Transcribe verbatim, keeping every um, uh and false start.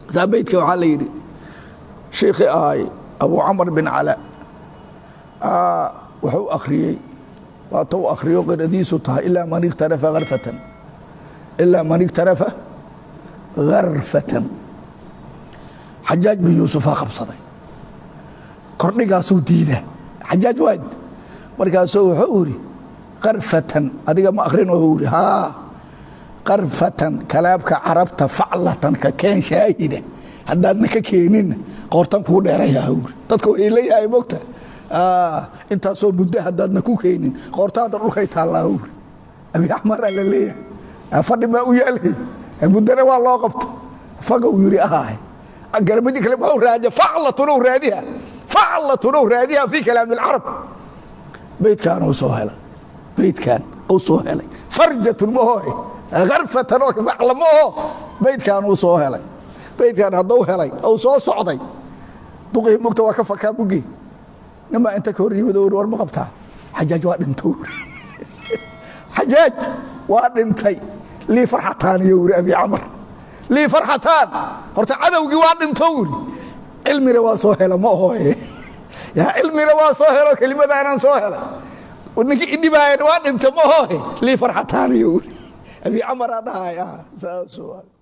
ثابت وحال يري شيخ آي أبو عمرو بن علاء آه وحو أخريي واتو أخريو قرديسو تها إلا من اقترف غرفة إلا من اقترف غرفة حجاج بن يوسف قبصدي قرنقاسو ديده حجاج واد مركاسو وحوري غرفة أديك ما أخرين وحوري ها غرفة كلابك عربت فعلة ككين شاهدة هدادنا ككينين قورتان كو دheeraya hawr dadku ay leeyahay moogta ah inta soo muddo hadaadna ku keenin qoortaada dhulkay taala hawr abi ahmar la leeyahay fadhi ma u yeelay muddana waa loo qabto faga uu yiri ahay garmadi kale waa raadiya fa'latuna raadiya fa'latuna raadiya fi kalaam al-arab bayt kan oo soo helay bayt kan oo soo helay farjatu mahoy غرفة oo maclamo bayt kan oo soo helay bayt kan haduu helay oo soo socday duqay mugta waa ka fakaa bugi nima inta ka hor yimid war ma qabtaa xajaaj waa dhinto xajaaj waa dhintay li farxataan yuri abi amr li farxataan horta cadawgi waa dhinto ilmiga waa soo helay ma hooye ya ilmiga waa soo helay kalimadaan soo helay ونك إدي باين وادم تموه لي فرحتان يقول أبي عمر هذا يا سؤال